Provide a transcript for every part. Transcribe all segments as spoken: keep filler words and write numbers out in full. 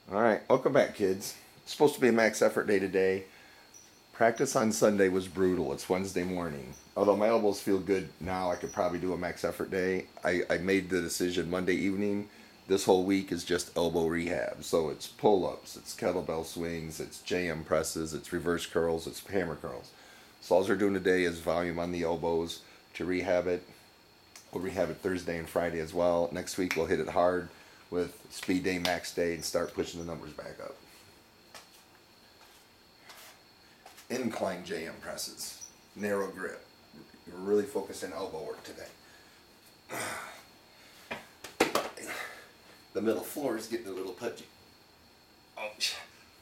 All right, welcome back, kids. It's supposed to be a max effort day today. Practice on Sunday was brutal. It's Wednesday morning. Although my elbows feel good now, I could probably do a max effort day. I, I made the decision Monday evening. This whole week is just elbow rehab. So it's pull ups, it's kettlebell swings, it's J M presses, it's reverse curls, it's hammer curls. So all we're doing today is volume on the elbows to rehab it. We'll rehab it Thursday and Friday as well. Next week we'll hit it hard with speed day, max day, and start pushing the numbers back up. Incline J M presses, narrow grip. We're really focusing elbow work today. The middle floor is getting a little pudgy. Ouch.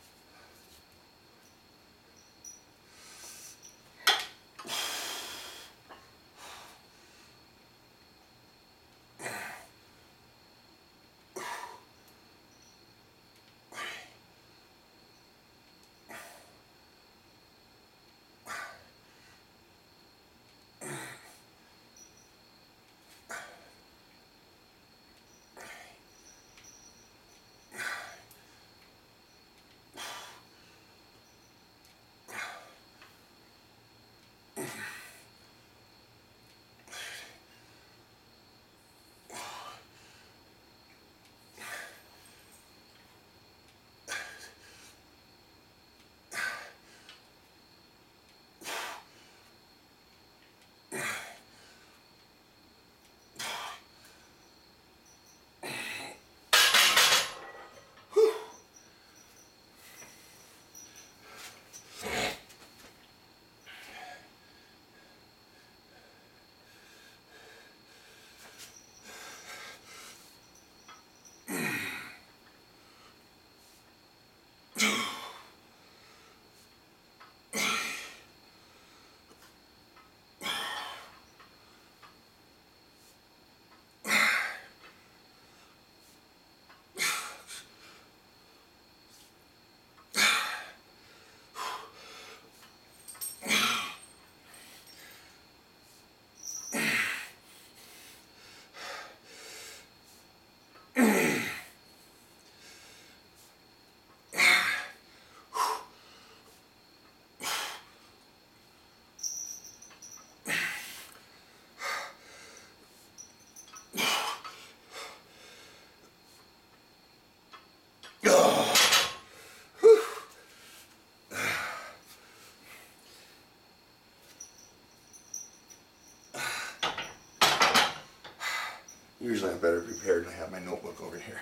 Usually I'm better prepared and I have my notebook over here.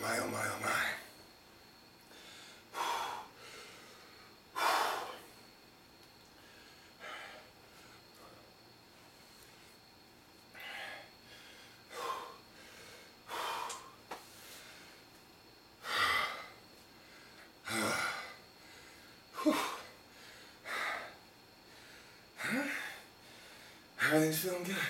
my, oh my, oh my. Everything's feeling good.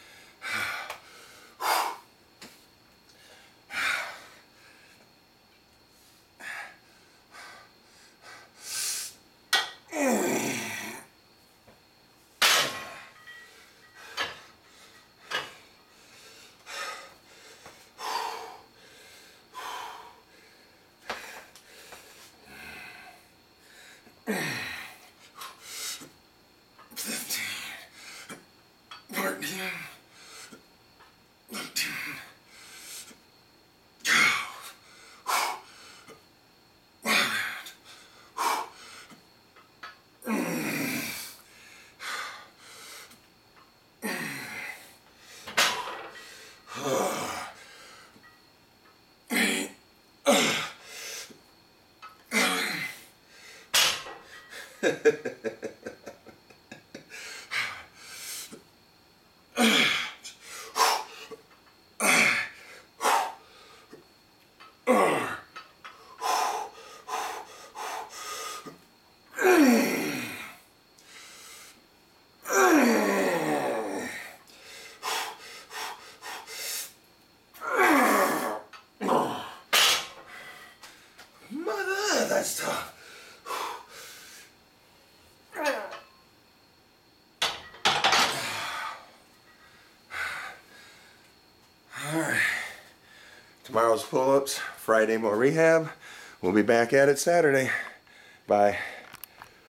Mother, that's tough. Alright. Tomorrow's pull-ups, Friday more rehab. We'll be back at it Saturday. Bye.